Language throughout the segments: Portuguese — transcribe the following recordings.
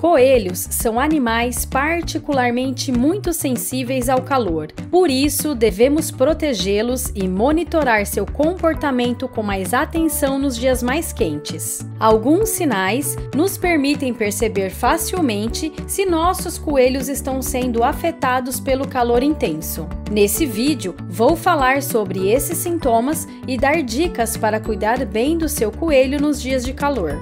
Coelhos são animais particularmente muito sensíveis ao calor. Por isso, devemos protegê-los e monitorar seu comportamento com mais atenção nos dias mais quentes. Alguns sinais nos permitem perceber facilmente se nossos coelhos estão sendo afetados pelo calor intenso. Nesse vídeo, vou falar sobre esses sintomas e dar dicas para cuidar bem do seu coelho nos dias de calor.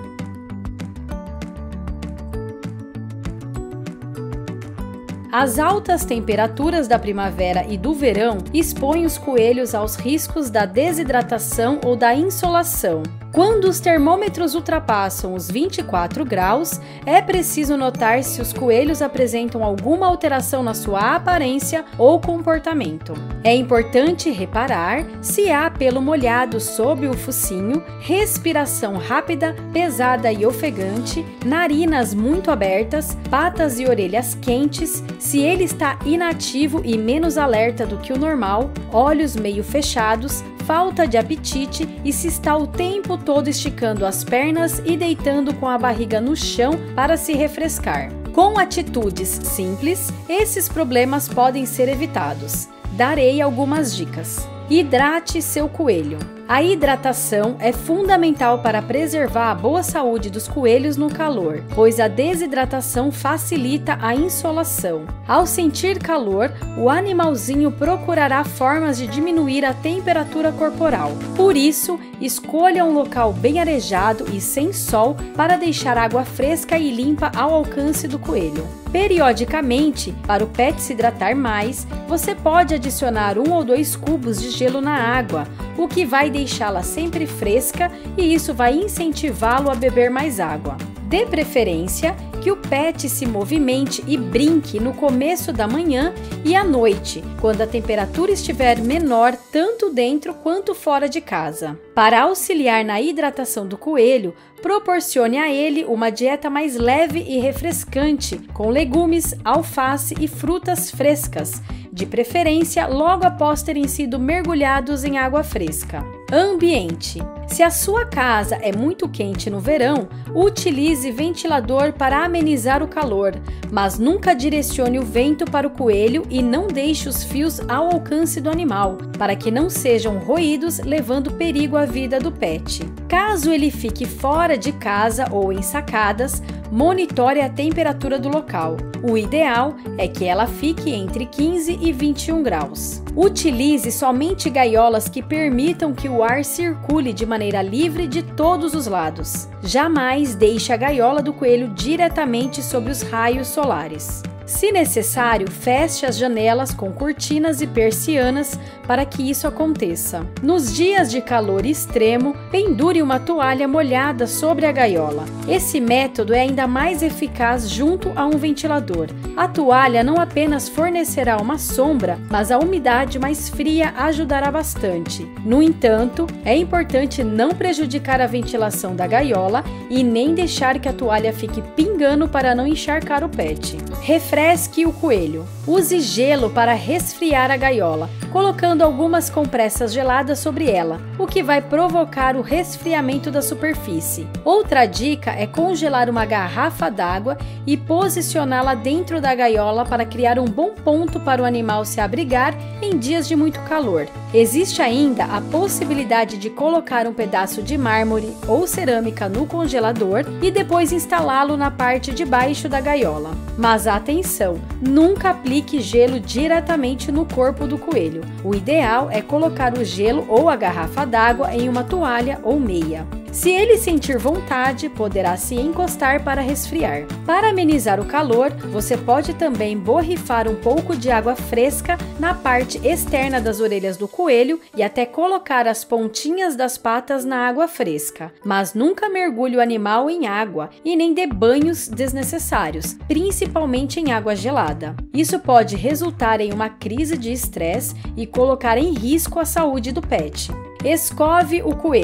As altas temperaturas da primavera e do verão expõem os coelhos aos riscos da desidratação ou da insolação. Quando os termômetros ultrapassam os 24 graus, é preciso notar se os coelhos apresentam alguma alteração na sua aparência ou comportamento. É importante reparar se há pelo molhado sob o focinho, respiração rápida, pesada e ofegante, narinas muito abertas, patas e orelhas quentes, se ele está inativo e menos alerta do que o normal, olhos meio fechados, falta de apetite e se está o tempo todo esticando as pernas e deitando com a barriga no chão para se refrescar. Com atitudes simples, esses problemas podem ser evitados. Darei algumas dicas. Hidrate seu coelho. A hidratação é fundamental para preservar a boa saúde dos coelhos no calor, pois a desidratação facilita a insolação. Ao sentir calor, o animalzinho procurará formas de diminuir a temperatura corporal. Por isso, escolha um local bem arejado e sem sol para deixar água fresca e limpa ao alcance do coelho. Periodicamente, para o pet se hidratar mais, você pode adicionar 1 ou 2 cubos de gelo na água, o que vai deixá-la sempre fresca e isso vai incentivá-lo a beber mais água. Dê preferência que o pet se movimente e brinque no começo da manhã e à noite, quando a temperatura estiver menor tanto dentro quanto fora de casa. Para auxiliar na hidratação do coelho, proporcione a ele uma dieta mais leve e refrescante, com legumes, alface e frutas frescas, de preferência logo após terem sido mergulhados em água fresca. Ambiente. Se a sua casa é muito quente no verão, utilize ventilador para amenizar o calor, mas nunca direcione o vento para o coelho e não deixe os fios ao alcance do animal, para que não sejam roídos, levando perigo à vida do pet. Caso ele fique fora de casa ou em sacadas, monitore a temperatura do local. O ideal é que ela fique entre 15 e 21 graus. Utilize somente gaiolas que permitam que o ar circule de maneira livre de todos os lados. Jamais deixe a gaiola do coelho diretamente sobre os raios solares. Se necessário, feche as janelas com cortinas e persianas para que isso aconteça. Nos dias de calor extremo, pendure uma toalha molhada sobre a gaiola. Esse método é ainda mais eficaz junto a um ventilador. A toalha não apenas fornecerá uma sombra, mas a umidade mais fria ajudará bastante. No entanto, é importante não prejudicar a ventilação da gaiola e nem deixar que a toalha fique pingando para não encharcar o pet. Refresque o coelho. Use gelo para resfriar a gaiola, colocando algumas compressas geladas sobre ela, o que vai provocar o resfriamento da superfície. Outra dica é congelar uma garrafa d'água e posicioná-la dentro da gaiola para criar um bom ponto para o animal se abrigar em dias de muito calor. Existe ainda a possibilidade de colocar um pedaço de mármore ou cerâmica no congelador e depois instalá-lo na parte de baixo da gaiola. Mas atenção, nunca aplique gelo diretamente no corpo do coelho. O ideal é colocar o gelo ou a garrafa d'água em uma toalha ou meia. Se ele sentir vontade, poderá se encostar para resfriar. Para amenizar o calor, você pode também borrifar um pouco de água fresca na parte externa das orelhas do coelho e até colocar as pontinhas das patas na água fresca. Mas nunca mergulhe o animal em água e nem dê banhos desnecessários, principalmente em água gelada. Isso pode resultar em uma crise de estresse e colocar em risco a saúde do pet. Escove o coelho.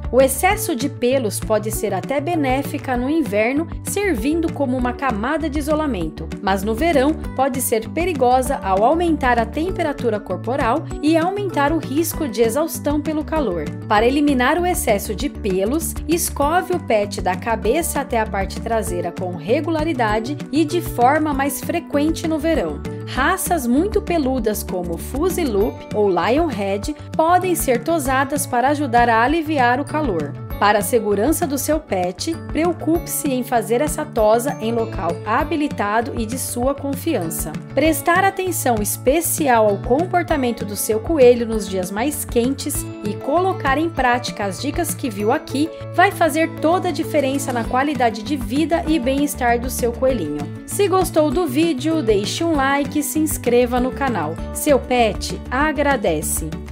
O excesso de pelos pode ser até benéfica no inverno, servindo como uma camada de isolamento, mas no verão pode ser perigosa ao aumentar a temperatura corporal e aumentar o risco de exaustão pelo calor. Para eliminar o excesso de pelos, escove o pet da cabeça até a parte traseira com regularidade e de forma mais frequente no verão. Raças muito peludas como Fuzzy Loop ou Lionhead podem ser tosadas para ajudar a aliviar o calor. Para a segurança do seu pet, preocupe-se em fazer essa tosa em local habilitado e de sua confiança. Prestar atenção especial ao comportamento do seu coelho nos dias mais quentes e colocar em prática as dicas que viu aqui vai fazer toda a diferença na qualidade de vida e bem-estar do seu coelhinho. Se gostou do vídeo, deixe um like e se inscreva no canal. Seu pet agradece!